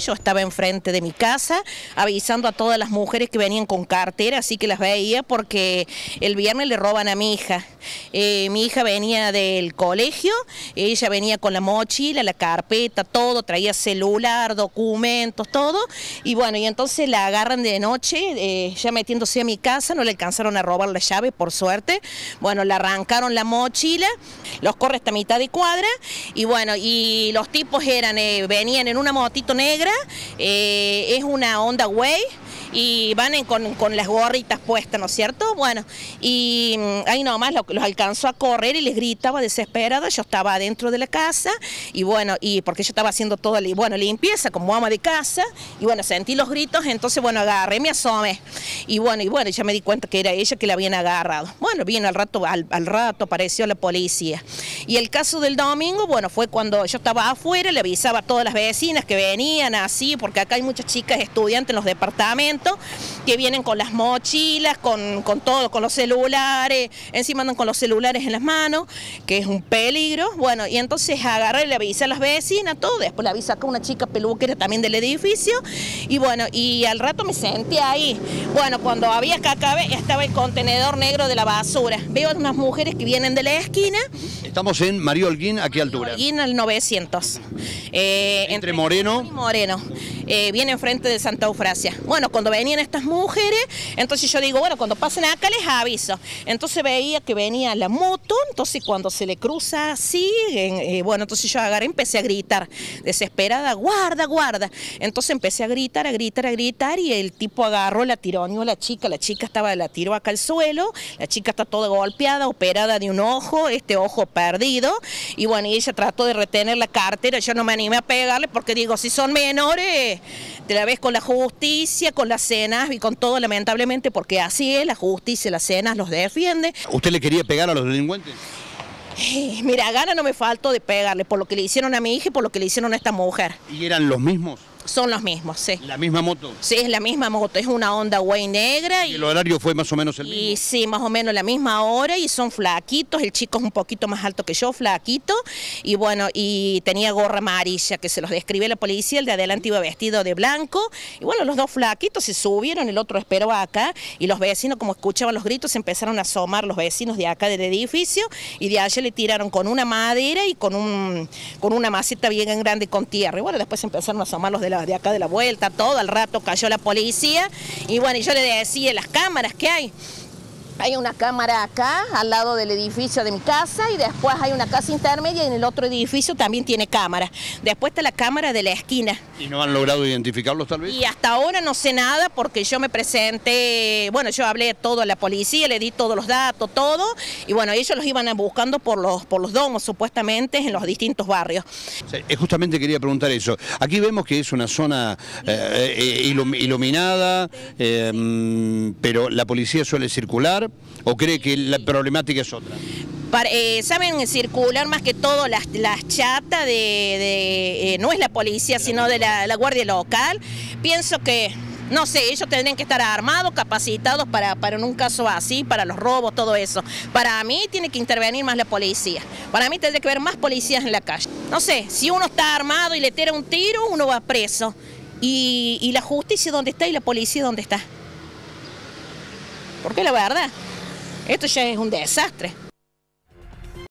Yo estaba enfrente de mi casa avisando a todas las mujeres que venían con cartera, así que las veía porque el viernes le roban a mi hija. Mi hija venía del colegio, ella venía con la mochila, la carpeta, todo, traía celular, documentos, todo. Y bueno, y entonces la agarran de noche, ya metiéndose a mi casa, no le alcanzaron a robar la llave, por suerte. Bueno, le arrancaron la mochila, los corre hasta mitad de cuadra. Y bueno, y los tipos venían en una motito negra. Es una Honda Way y van con las gorritas puestas, ¿no es cierto? Bueno, y ahí nomás los alcanzó a correr y les gritaba desesperada. Yo estaba adentro de la casa y bueno, y porque yo estaba haciendo toda limpieza como ama de casa y bueno, sentí los gritos, entonces bueno, agarré, me asomé y bueno, ya me di cuenta que era ella que la habían agarrado. Bueno, bien, al rato apareció la policía. Y el caso del domingo, bueno, fue cuando yo estaba afuera, le avisaba a todas las vecinas que venían así, porque acá hay muchas chicas estudiantes en los departamentos que vienen con las mochilas, con todo, con los celulares, encima andan con los celulares en las manos, que es un peligro. Bueno, y entonces agarré, le avisé a las vecinas, todo, después le avisé acá a una chica peluquera también del edificio, y bueno, y al rato me senté ahí. Bueno, cuando había que acabe, estaba el contenedor negro de la basura. Veo a unas mujeres que vienen de la esquina. Estamos en María Holguín, ¿a qué altura? Holguín al 900. Entre Moreno y Moreno. Viene enfrente de Santa Eufrasia. Bueno, cuando venían estas mujeres, entonces yo digo, bueno, cuando pasen acá les aviso. Entonces veía que venía la moto, entonces cuando se le cruza así, bueno, entonces yo agarré, empecé a gritar, desesperada, guarda, guarda. Entonces empecé a gritar y el tipo agarró, la tironeó a la chica la tiró acá al suelo, la chica está toda golpeada, operada de un ojo, este ojo perdido, y bueno, y ella trató de retener la cartera, yo no me animé a pegarle porque digo, si son menores, te la ves con la justicia, con las cenas y con todo, lamentablemente, porque así es, la justicia, las cenas los defiende. ¿Usted le quería pegar a los delincuentes? Mira, gana no me faltó de pegarle por lo que le hicieron a mi hija y por lo que le hicieron a esta mujer. ¿Y eran los mismos? Son los mismos, sí. ¿La misma moto? Sí, es la misma moto, es una Honda Way negra. ¿Y el horario fue más o menos el mismo? Y sí, más o menos la misma hora y son flaquitos, el chico es un poquito más alto que yo, flaquito, y bueno, y tenía gorra amarilla, que se los describe la policía, el de adelante iba vestido de blanco, y bueno, los dos flaquitos se subieron, el otro esperó acá, y los vecinos, como escuchaban los gritos, empezaron a asomar los vecinos de acá del edificio, y de allá le tiraron con una madera y con una maceta bien grande con tierra, y bueno, después empezaron a asomar los de acá de la vuelta, todo, al rato cayó la policía, y bueno, y yo le decía, las cámaras que hay una cámara acá, al lado del edificio de mi casa, y después hay una casa intermedia y en el otro edificio también tiene cámara. Después está la cámara de la esquina. ¿Y no han logrado identificarlos tal vez? Y hasta ahora no sé nada porque yo me presenté, bueno, yo hablé todo a la policía, le di todos los datos, todo, y bueno, ellos los iban buscando por los domos, supuestamente, en los distintos barrios. Sí, justamente quería preguntar eso. Aquí vemos que es una zona iluminada, pero la policía suele circular. ¿O cree que la problemática es otra? Saben circular más que todo las chatas no es la policía, sino de la guardia local. Pienso que, no sé, ellos tendrían que estar armados, capacitados para en un caso así, para los robos, todo eso. Para mí tiene que intervenir más la policía. Para mí tendría que haber más policías en la calle. No sé, si uno está armado y le tira un tiro, uno va preso. ¿Y la justicia dónde está y la policía dónde está? Porque la verdad, esto ya es un desastre.